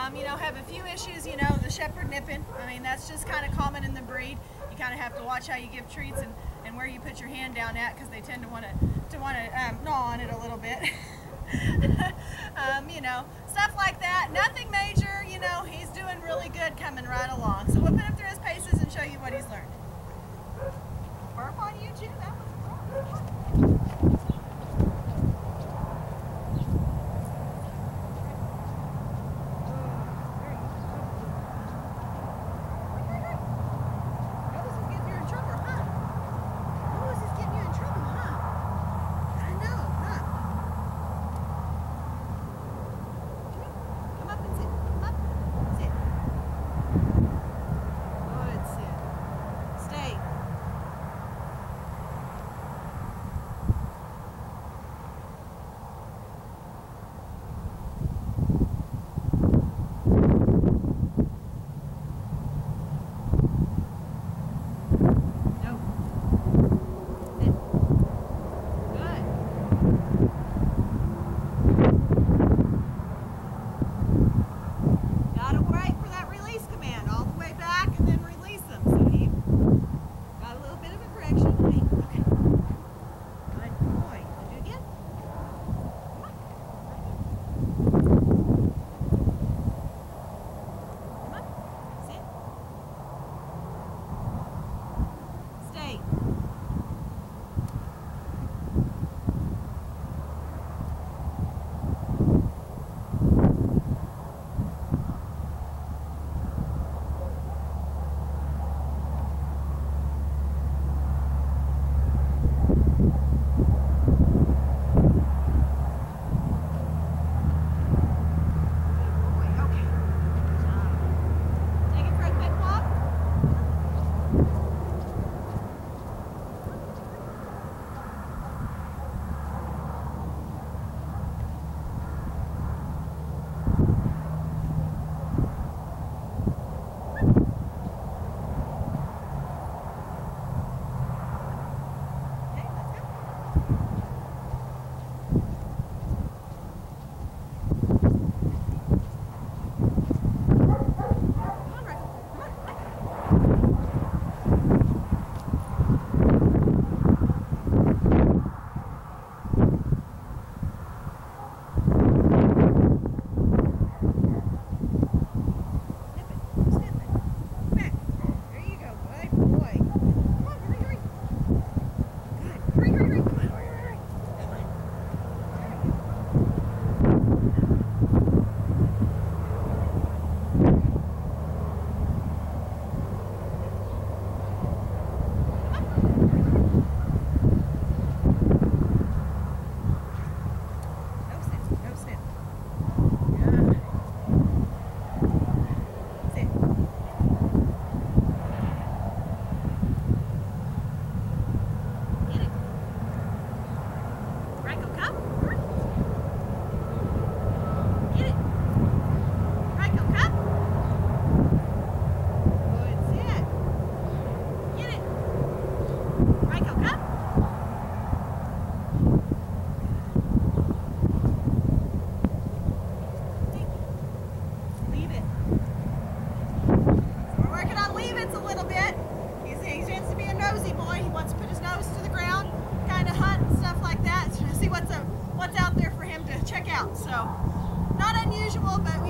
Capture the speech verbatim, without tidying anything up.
um, you know, have a few issues, you know, the shepherd nipping. I mean, that's just kind of common in the breed. You kind of have to watch how you give treats and, and where you put your hand down at, because they tend to want to to want to um, gnaw on it a little bit. um, you know, stuff like that. Nothing major, you know, he's doing really good coming right along. So we'll put him through his paces and show you what he's learned. Burp on you too, that was fun. So, not unusual, but